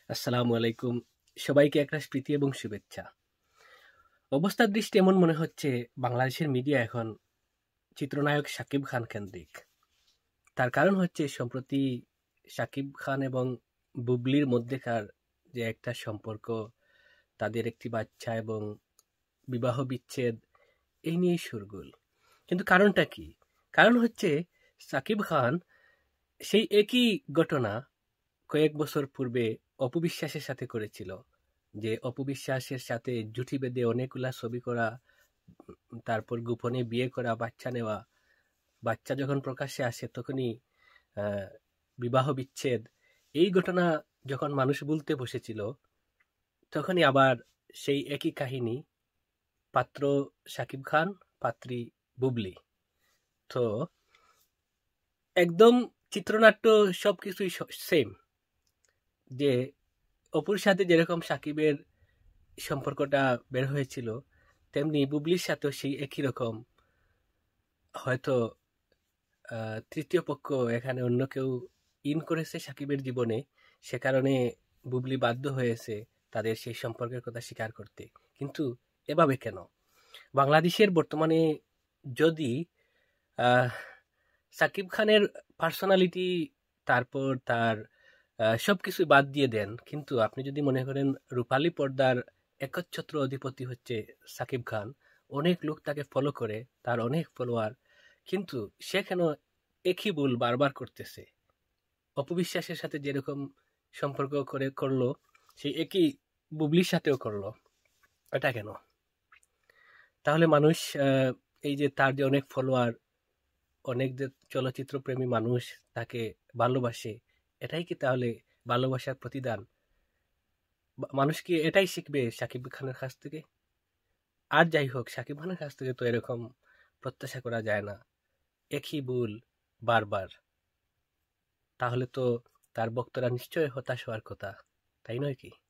আসসালামু আলাইকুম। সবাইকে একরাশ প্রীতি এবং শুভেচ্ছা। অবস্থার দৃষ্টি এমন মনে হচ্ছে বাংলাদেশের মিডিয়া এখন চিত্রনায়ক শাকিব খান কেন্দ্রিক। তার কারণ হচ্ছে সম্প্রতি শাকিব খান এবং বুবলির মধ্যেকার যে একটা সম্পর্ক, তাদের একটি বাচ্চা এবং বিবাহ বিচ্ছেদ, এই নিয়েই শোরগোল। কিন্তু কারণটা কি? কারণ হচ্ছে শাকিব খান সেই একই ঘটনা কয়েক বছর পূর্বে অপবিশ্বাসের সাথে করেছিল। যে অপবিশ্বাসের সাথে জুটি বেঁধে অনেকগুলা ছবি করা, তারপর গোপনে বিয়ে করা, বাচ্চা নেওয়া, বাচ্চা যখন প্রকাশ্যে আসে তখনই আহ, বিবাহ বিচ্ছেদ, এই ঘটনা যখন মানুষ বলতে বসেছিল তখনই আবার সেই একই কাহিনী, পাত্র শাকিব খান, পাত্রী বুবলি। তো একদম চিত্রনাট্য সবকিছুই সেম, যে অপুর সাথে যেরকম সাকিবের সম্পর্কটা বের হয়েছিল, তেমনি বুবলির সাথেও সেই একই রকম। হয়তো তৃতীয় পক্ষ এখানে অন্য কেউ ইন করেছে সাকিবের জীবনে, সে কারণে বুবলি বাধ্য হয়েছে তাদের সেই সম্পর্কের কথা স্বীকার করতে। কিন্তু এভাবে কেন? বাংলাদেশের বর্তমানে যদি আহ, সাকিব খানের পার্সোনালিটি, তারপর তার সবকিছু বাদ দিয়ে দেন, কিন্তু আপনি যদি মনে করেন রূপালী পর্দার একচ্ছত্র অধিপতি হচ্ছে সাকিব খান, অনেক লোক তাকে ফলো করে, তার অনেক ফলোয়ার, কিন্তু সে কেন একই ভুল বারবার করতেছে? অপবিশ্বাসের সাথে যেরকম সম্পর্ক করে করলো, সেই একই বুবলির সাথেও করলো। এটা কেন? তাহলে মানুষ, এই যে তার যে অনেক ফলোয়ার, অনেক যে চলচ্চিত্র প্রেমী মানুষ তাকে ভালোবাসে, এটাই কি তাহলে ভালোবাসার প্রতিদান? মানুষ কি এটাই শিখবে সাকিব খানের কাছ থেকে? আর যাই হোক, সাকিব খানের কাছ থেকে তো এরকম প্রত্যাশা করা যায় না, একই ভুল বারবার। তাহলে তো তার ভক্তরা নিশ্চয়ই হতাশ হওয়ার কথা, তাই নয় কি?